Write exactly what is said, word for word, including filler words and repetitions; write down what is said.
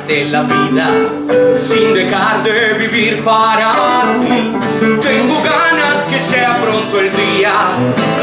de la vida sin dejar de vivir para ti. Tengo ganas que sea pronto el día